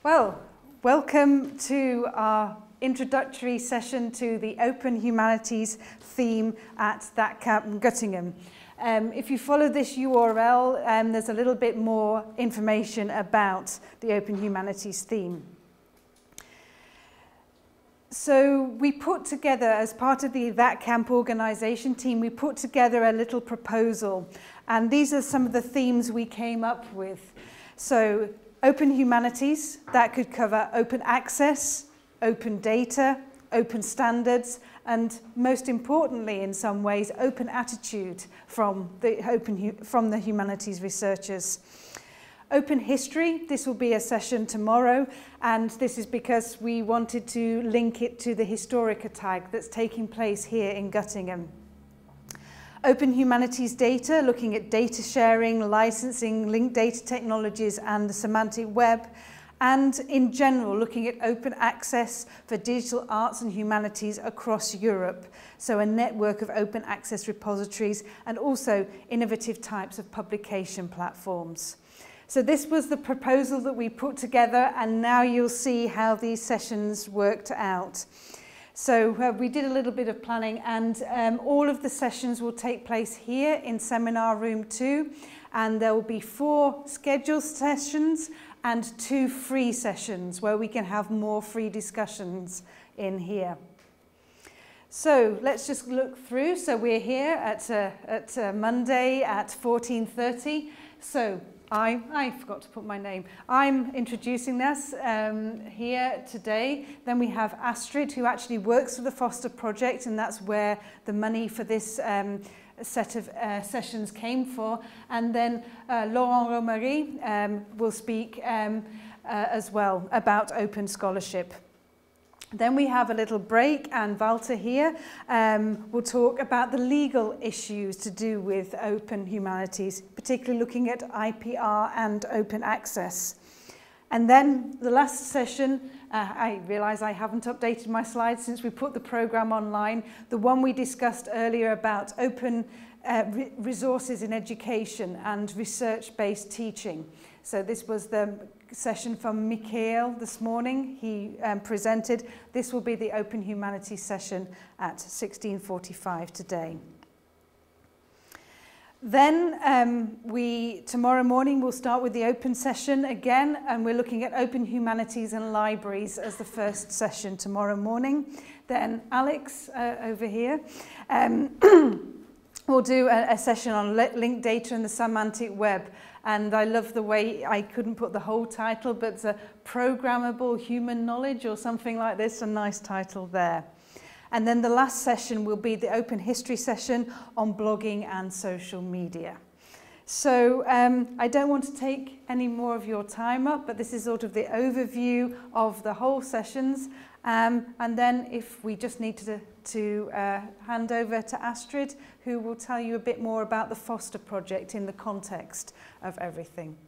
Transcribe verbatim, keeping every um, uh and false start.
Well, welcome to our introductory session to the Open Humanities theme at THATCamp in Göttingen. Um, if you follow this U R L, um, there's a little bit more information about the Open Humanities theme. So we put together, as part of the THATCamp organisation team, we put together a little proposal. And these are some of the themes we came up with. So Open Humanities, that could cover open access, open data, open standards, and most importantly, in some ways, open attitude from the, open, from the humanities researchers. Open history, this will be a session tomorrow, and this is because we wanted to link it to the Historica tag that's taking place here in Göttingen. Open Humanities Data, looking at data sharing, licensing, linked data technologies and the semantic web, and in general looking at open access for digital arts and humanities across Europe. So a network of open access repositories and also innovative types of publication platforms. So this was the proposal that we put together, and now you'll see how these sessions worked out. So uh, we did a little bit of planning, and um, all of the sessions will take place here in seminar room two, and there will be four scheduled sessions and two free sessions where we can have more free discussions in here. So let's just look through. So we're here at, uh, at uh, Monday at fourteen thirty. So I, I forgot to put my name. I'm introducing this um, here today. Then we have Astrid, who actually works for the Foster Project, and that's where the money for this um, set of uh, sessions came for. And then uh, Laurent Romary um, will speak um, uh, as well about open scholarship. Then we have a little break, and Walter here um, will talk about the legal issues to do with open humanities, particularly looking at I P R and open access. And then the last session, uh, I realise I haven't updated my slides since we put the programme online, the one we discussed earlier about open uh, re resources in education and research-based teaching. So this was the session from Michael this morning. He um, presented. This will be the Open Humanities session at sixteen forty-five today. Then um, we, tomorrow morning, we'll start with the open session again, and we're looking at open humanities and libraries as the first session tomorrow morning. Then Alex, uh, over here, um, will do a, a session on linked data and the semantic web. And I love the way, I couldn't put the whole title, but it's a programmable human knowledge or something like this, a nice title there. And then the last session will be the open history session on blogging and social media. So um, I don't want to take any more of your time up, but this is sort of the overview of the whole sessions. Um, and then if we just need to, to uh, hand over to Astrid, who will tell you a bit more about the Foster Project in the context of everything.